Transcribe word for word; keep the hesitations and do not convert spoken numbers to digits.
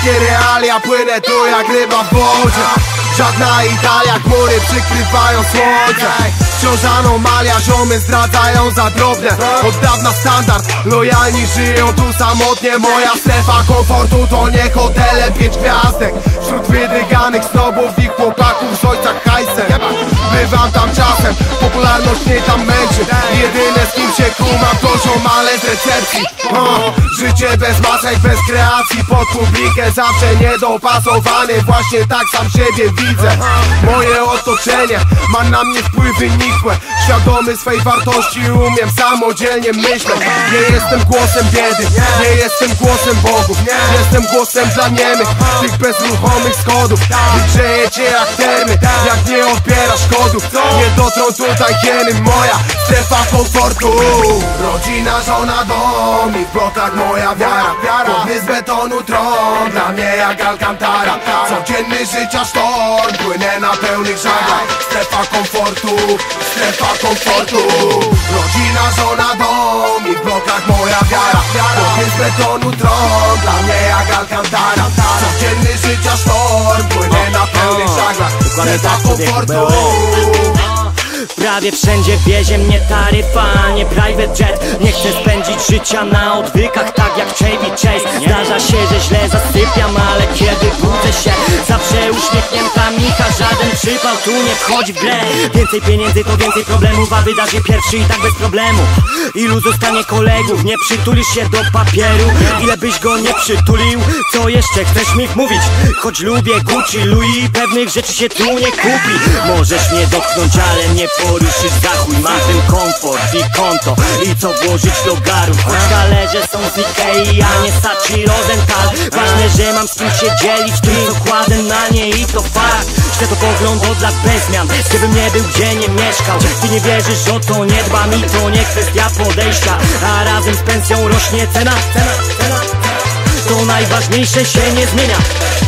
Polskie realia, płynę tu jak ryba w wodzie. Żadna Italia, chmury przykrywają słońce. Wciąż anomalia, ziomy zdradzają za drobne. Od dawna standard, lojalni żyją tu samotnie. Moja strefa komfortu to nie hotele pięć gwiazdek. Wśród wydryganych snobów i chłopaków z ojca hajsem. Bywam tam czasem, popularność mnie tam męczy. Jedyne z kim się kumam to ziomale z recepcji. o, Życie bez masek, bez kreacji, pod publikę zawsze niedopasowany. Właśnie tak sam siebie widzę. Moje otoczenie ma na mnie wpływy nikłe. Świadomy swej wartości, umiem samodzielnie myśleć. Nie jestem głosem biedy, nie jestem głosem bogów. Jestem głosem dla niemych, tych bezruchomych schodów. Wygrzejecie jak termy, jak nie odbierasz kodów. Nie dotrą tutaj hieny, moja strefa komfortu. Rodzina, żona, dom i w blokach moja wiara. Podny z betonu tron, dla mnie jak Alcantara. Codzienny życia sztorm, płynę na pełnych żaglach. Strefa komfortu, strefa komfortu. Rodzina, żona, dom i w blokach moja wiara. Podny z betonu tron, dla mnie jak Alcantara. Codzienny życia sztorm, płynę na pełnych żaglach. Strefa komfortu. Prawie wszędzie wiezie mnie taryfa, nie private jet. Nie chcę spędzić życia na odwykach, tak jak Chevy Chase. Zdarza się, że źle zasypiam, ale kiedy budzę się, zawsze uśmiechnięta micha. Żaden przypał tu nie wchodzi w grę. Więcej pieniędzy to więcej problemów, a wyda się pierwszy i tak bez problemu. Ilu zostanie kolegów, nie przytulisz się do papieru. Ile byś go nie przytulił, co jeszcze chcesz mi wmówić? Choć lubię Gucci, Louis, pewnych rzeczy się tu nie kupi. Możesz mnie dotknąć, ale nie poruszysz za chuj. Ma ten komfort i konto i co włożyć do garu. Choć talerze są z Ikei, a nie Sachi Rosenthal. Ważne, że mam z kim się dzielić tym, co kładę na nie i to fakt. Chcę to pogląd od lat bez zmian, gdybym nie był, gdzie nie mieszkał. Ty nie wierzysz, o to nie dbam i to nie kwestia podejścia. A razem z pensją rośnie cena, cena, cena. To najważniejsze się nie zmienia.